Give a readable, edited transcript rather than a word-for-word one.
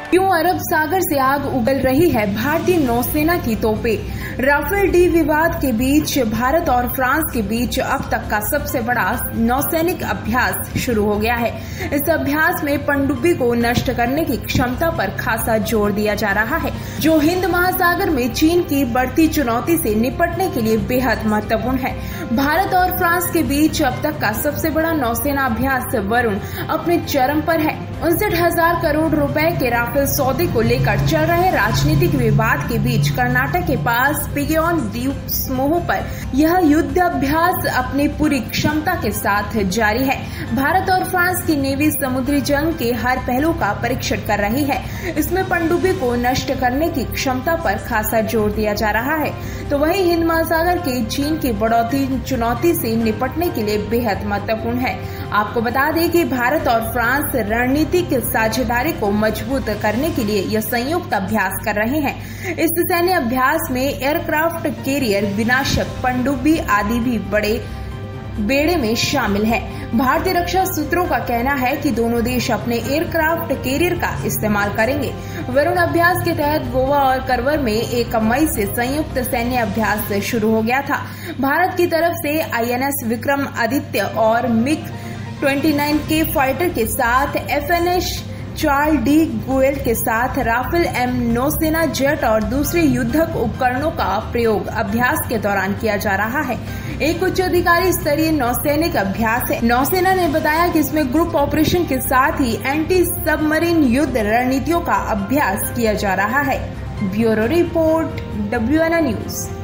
क्यों अरब सागर से आग उगल रही है भारतीय नौसेना की तोपें। राफेल डी विवाद के बीच भारत और फ्रांस के बीच अब तक का सबसे बड़ा नौसैनिक अभ्यास शुरू हो गया है। इस अभ्यास में पनडुब्बी को नष्ट करने की क्षमता पर खासा जोर दिया जा रहा है, जो हिंद महासागर में चीन की बढ़ती चुनौती से निपटने के लिए बेहद महत्वपूर्ण है। भारत और फ्रांस के बीच अब तक का सबसे बड़ा नौसेना अभ्यास वरुण अपने चरम पर है। 59,000 करोड़ रुपए के राफेल सौदे को लेकर चल रहे राजनीतिक विवाद के बीच कर्नाटक के पास पिगोन द्वीप समूह पर यह युद्ध अभ्यास अपनी पूरी क्षमता के साथ जारी है। भारत और फ्रांस की नेवी समुद्री जंग के हर पहलू का परीक्षण कर रही है। इसमें पनडुब्बी को नष्ट करने की क्षमता पर खासा जोर दिया जा रहा है, तो वहीं हिंद महासागर के चीन की बढ़ती चुनौती से निपटने के लिए बेहद महत्वपूर्ण है। आपको बता दें कि भारत और फ्रांस रणनीतिक साझेदारी को मजबूत करने के लिए यह संयुक्त अभ्यास कर रहे हैं। इस सैन्य अभ्यास में एयरक्राफ्ट कैरियर, विनाशक पनडुब्बी आदि भी बड़े बेड़े में शामिल है। भारतीय रक्षा सूत्रों का कहना है कि दोनों देश अपने एयरक्राफ्ट कैरियर का इस्तेमाल करेंगे। वरुण अभ्यास के तहत गोवा और करवर में 1 मई से संयुक्त सैन्य अभ्यास शुरू हो गया था। भारत की तरफ से INS विक्रमादित्य और MiG-29K फाइटर के साथ FNS चार्ल्स डी गोयल के साथ राफेल M नौसेना जेट और दूसरे युद्धक उपकरणों का प्रयोग अभ्यास के दौरान किया जा रहा है। एक उच्च अधिकारी स्तरीय नौसैनिक अभ्यास है। नौसेना ने बताया कि इसमें ग्रुप ऑपरेशन के साथ ही एंटी सबमरीन युद्ध रणनीतियों का अभ्यास किया जा रहा है। Bureau report WNA news.